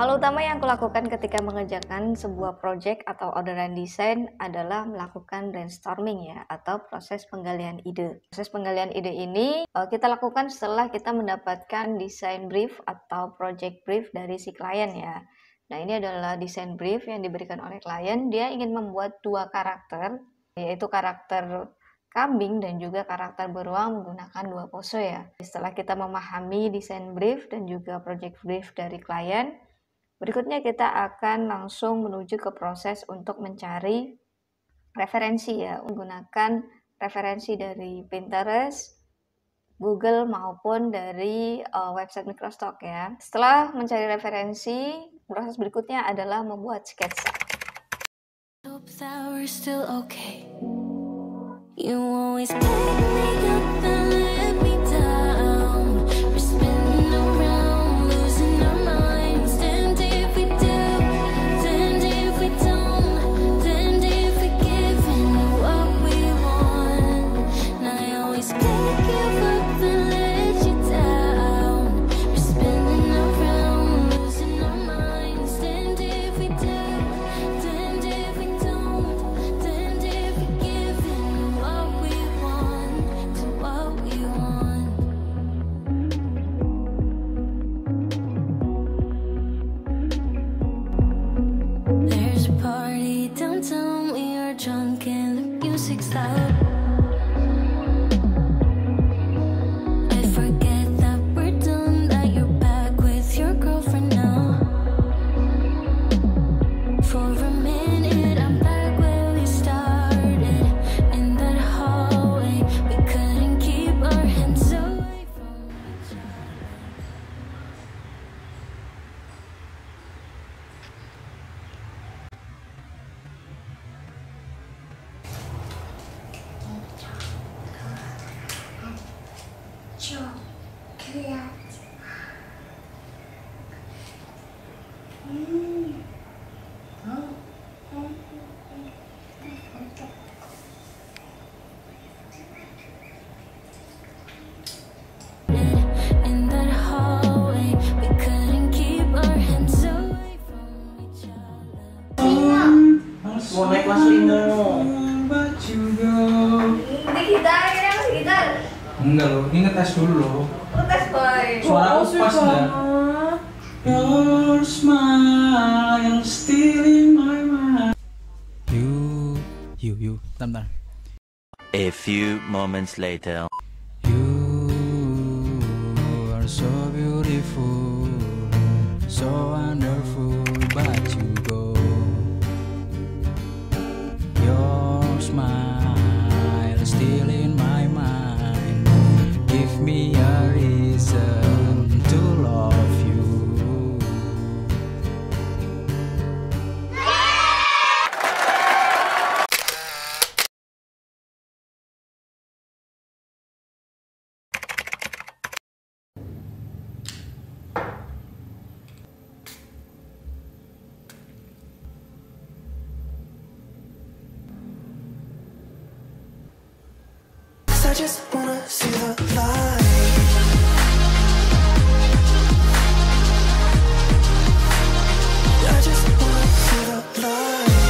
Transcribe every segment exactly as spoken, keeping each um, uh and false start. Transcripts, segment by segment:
Hal utama yang aku lakukan ketika mengerjakan sebuah project atau orderan desain adalah melakukan brainstorming ya, atau proses penggalian ide. Proses penggalian ide ini uh, kita lakukan setelah kita mendapatkan desain brief atau project brief dari si klien ya. Nah, ini adalah desain brief yang diberikan oleh klien. Dia ingin membuat dua karakter, yaitu karakter kambing dan juga karakter beruang menggunakan dua pose ya. Setelah kita memahami desain brief dan juga project brief dari klien, berikutnya kita akan langsung menuju ke proses untuk mencari referensi ya, menggunakan referensi dari Pinterest, Google maupun dari uh, website Microstock ya. Setelah mencari referensi, proses berikutnya adalah membuat sketsa. You always pick me up and let me down. We're spinning around, losing our minds. And if we do, then if we don't, then if we give in what we want. And I always pick you up and let you down. We're spinning around, losing our minds. And if we do, then if we don't, then if we give in. Downtown, we are drunk and the music's loud. I forget that we're done, that you're back with your girlfriend now. For a minute, I'm back where we started. In that hallway, we couldn't keep our hands away from each other. Mau naik kelas lima. Ini gitar, ini masih gitar. Enggak loh, ini ngetes dulu loh. Ngetes boy. Suara aku pas enggak? Your smile yang still in my mind. You, you, you, bentar, bentar. A few moments later. You are so beautiful, so wonderful, but you go. Your smile still in my mind. Give me a reason to love you. I just wanna see the light. I just wanna see the light.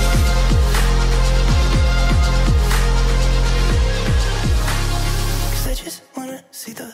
Cause I just wanna see the.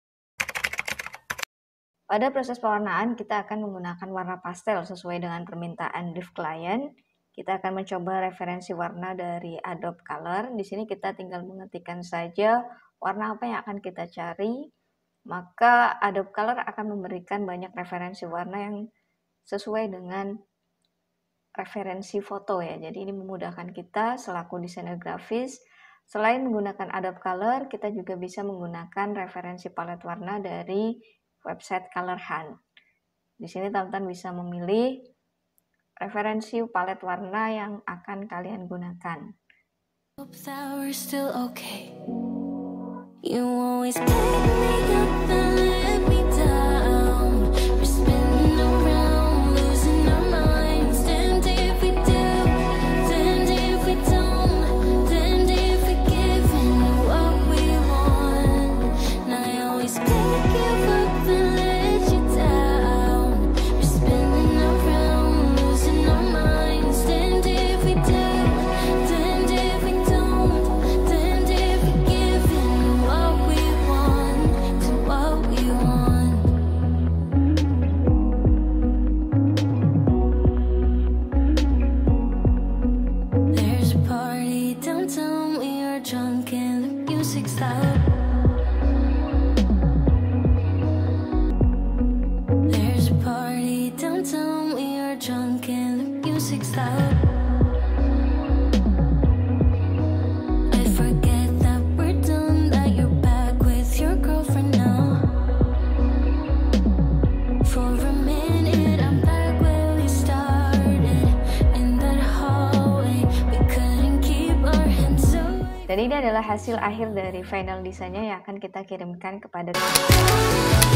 Pada proses pewarnaan, kita akan menggunakan warna pastel sesuai dengan permintaan brief klien. Kita akan mencoba referensi warna dari Adobe Color. Di sini kita tinggal mengetikkan saja warna apa yang akan kita cari. Maka Adobe Color akan memberikan banyak referensi warna yang sesuai dengan referensi foto ya. Jadi ini memudahkan kita selaku desainer grafis. Selain menggunakan Adobe Color, kita juga bisa menggunakan referensi palet warna dari website Color Hunt. Di sini teman-teman bisa memilih referensi palet warna yang akan kalian gunakan. Hope that we're still okay. You always pick me up and let me down. We're spinning around, losing our minds. And if we do, then if we don't, then if we give in what we want. And I always pick you up and let you down. We're spinning around. music's loud. I forget that we're done, that you're back with your girlfriend now. For a minute I'm back where we started, in that hallway. We couldn't keep our hands away. Dan ini adalah hasil akhir dari final desainnya yang akan kita kirimkan kepada